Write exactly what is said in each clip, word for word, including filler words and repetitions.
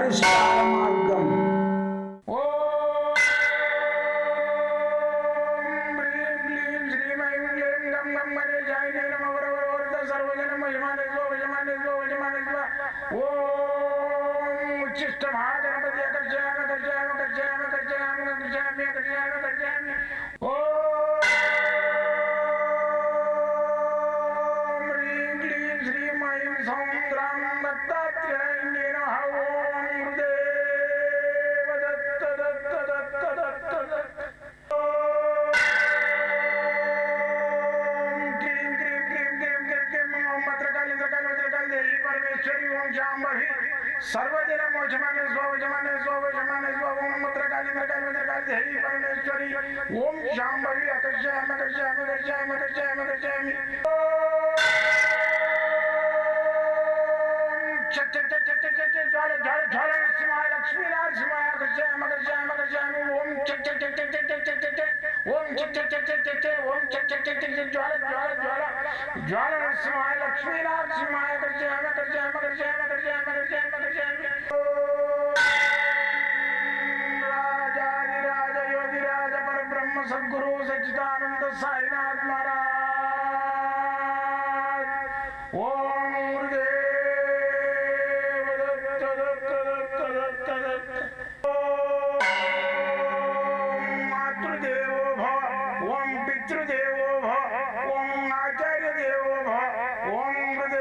పరిష్కార మార్గం. सर्वदिन मोचमाने स्वजमाने स्वजमाने स्वम मुद्रकाली मृकाली मृकाली देवी परमेश्वरी ओम शांभवी अकर्षयाम अकर्षयाम अकर्षयाम अकर्षयाम अकर्षयामि चट चट चट चट चट ज्वाल ज्वाल ज्वाल नरसिंहाय लक्ष्मी नरसिंहाय अकर्षयाम अकर्षयाम अकर्षयामि ओम चट चट चट चट चट चट चट ओम चट चट चट चट चट ओम चट चट चट चट ज्वाल ज्वाल ज्वाल ज्वाल नरसिंहाय लक्ष्मी नरसिंहाय अकर्षयाम अकर्षयाम अकर्षयाम अकर्षयाम अकर्षयाम सद्गुरु सच्चिदानंद साईनाथ महाराज ओम गुरुदेव दत्त दत्त दत्त दत्त दत्त ओम मातृदेवो भव ओम पितृदेवो भव ओम आचार्य देवो भव ओम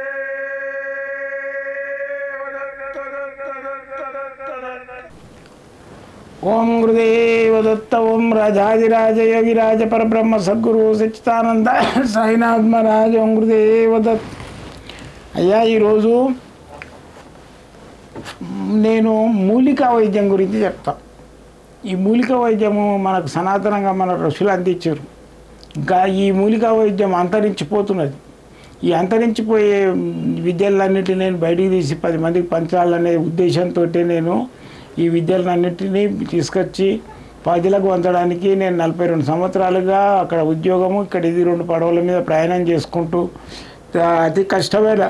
गुरुदेव दत्त दत्त दत्त दत्त दत्त ओम गुरुदेव दत्त ओम राजाधिराज योगिराज परब्रह्म सद्गुरु सच्चिदानंद साईनाथ महाराज ओम गुरुदेव दत्त. అయ్యా ఈరోజు నేను మూలికా వైద్యం గురించి చెప్తా. ఈ మూలికా వైద్యము మనకు సనాతనంగా మన ఋషులు అందించారు. ఇంకా ఈ మూలికా వైద్యం అంతరించిపోతున్నది. ఈ అంతరించిపోయే విద్యలన్నిటిని నేను బయటికి తీసి పది మందికి పంచాలనే ఉద్దేశంతో నేను ఈ విద్యలన్నింటినీ తీసుకొచ్చి ప్రజలకు పంచడానికి నేను నలభై రెండు సంవత్సరాలుగా అక్కడ ఉద్యోగము, ఇక్కడ ఇది రెండు పడవల మీద ప్రయాణం చేసుకుంటూ అతి కష్టమైన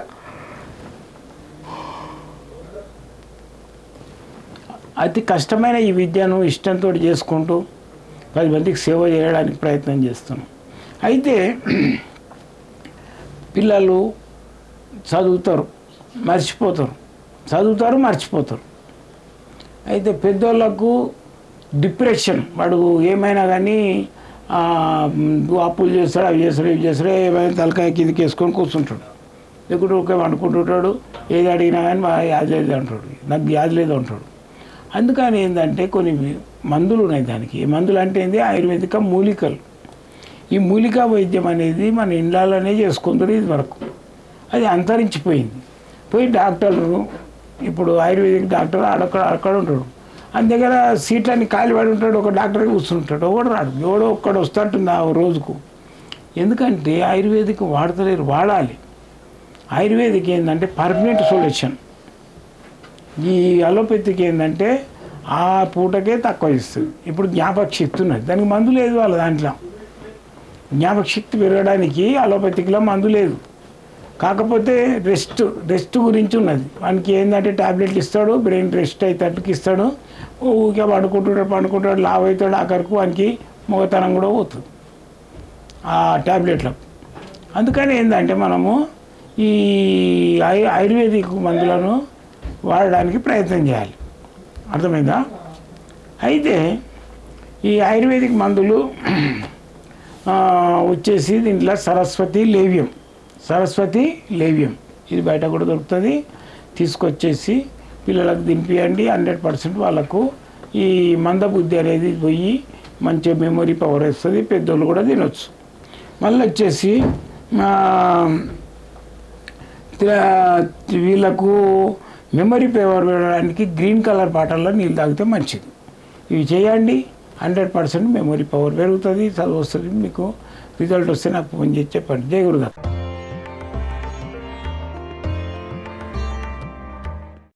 అతి కష్టమైన ఈ విద్యను ఇష్టంతో చేసుకుంటూ పది మందికి సేవ చేయడానికి ప్రయత్నం చేస్తున్నాం. అయితే పిల్లలు చదువుతారు, మర్చిపోతారు, చదువుతారు మర్చిపోతారు. అయితే పెద్దోళ్ళకు డిప్రెషన్, వాడు ఏమైనా కానీ అప్పులు చేస్తాడు, అవి చేస్తాడు, ఇవి చేస్తాడు, ఏమైనా తలకాయ కిందకి వేసుకొని కూర్చుంటాడు. లేకుంటే ఒకే వండుకుంటుంటాడు, ఏది అడిగినా కానీ మా యాది లేదు అంటాడు, నాకు యాది లేదు అంటాడు. అందుకని ఏంటంటే కొన్ని మందులు ఉన్నాయి దానికి. ఈ మందులు అంటే ఏంటి? ఆయుర్వేదిక మూలికలు. ఈ మూలికా వైద్యం అనేది మన ఇండ్లలోనే చేసుకుంటారు ఇది వరకు. అది అంతరించిపోయింది. పోయి డాక్టర్లు ఇప్పుడు ఆయుర్వేదిక్ డాక్టర్ అక్కడ అక్కడ ఉంటాడు, ఆయన దగ్గర సీట్లన్నీ ఖాళీ పడి ఉంటాడు, ఒక డాక్టర్ కూర్చుంటాడు, ఒకడు రాడు, ఎవడో ఒక్కడు వస్తుంటుంది ఆ రోజుకు. ఎందుకంటే ఆయుర్వేదిక్ వాడతలేరు, వాడాలి. ఆయుర్వేదిక్ ఏంటంటే పర్మనెంట్ సొల్యూషన్. ఈ అలోపతికి ఏంటంటే ఆ పూటకే తక్కువ ఇస్తుంది. ఇప్పుడు జ్ఞాపక శక్తి ఉన్నది, దానికి మందు లేదు వాళ్ళ దాంట్లో. జ్ఞాపక శక్తి పెరగడానికి అలోపతిక్లో మందు లేదు. కాకపోతే రెస్ట్ రెస్ట్ గురించి ఉన్నది. వానికి ఏంటంటే ట్యాబ్లెట్లు ఇస్తాడు, బ్రెయిన్ రెస్ట్ అయ్యేటట్టుకి ఇస్తాడు, ఊరికే పండుకుంటాడు పండుకుంటాడు లావ్ అవుతాడు, ఆఖరికి వానికి మొగతనం కూడా పోతుంది ఆ ట్యాబ్లెట్లకు. అందుకని ఏంటంటే మనము ఈ ఆయు ఆయుర్వేదిక్ మందులను వాడడానికి ప్రయత్నం చేయాలి. అర్థమైందా? అయితే ఈ ఆయుర్వేదిక్ మందులు వచ్చేసి దీంట్లో సరస్వతి లేవ్యం, సరస్వతి లేవ్యం ఇది బయట కూడా దొరుకుతుంది. తీసుకొచ్చేసి పిల్లలకు తినిపియండి. హండ్రెడ్ పర్సెంట్ వాళ్ళకు ఈ మందబుద్ధి అనేది పోయి మంచి మెమొరీ పవర్ వస్తుంది. పెద్దోళ్ళు కూడా తినొచ్చు. మళ్ళీ వచ్చేసి వీళ్ళకు మెమరీ పవర్ పెరగడానికి గ్రీన్ కలర్ బాటిల్లో నీళ్ళు తాగితే మంచిది. ఇవి చేయండి, హండ్రెడ్ పర్సెంట్ మెమరీ పవర్ పెరుగుతుంది, చదువు వస్తుంది. మీకు రిజల్ట్ వస్తే నాకు ఫోన్ చేసి చెప్పండి. జై గురుగారు.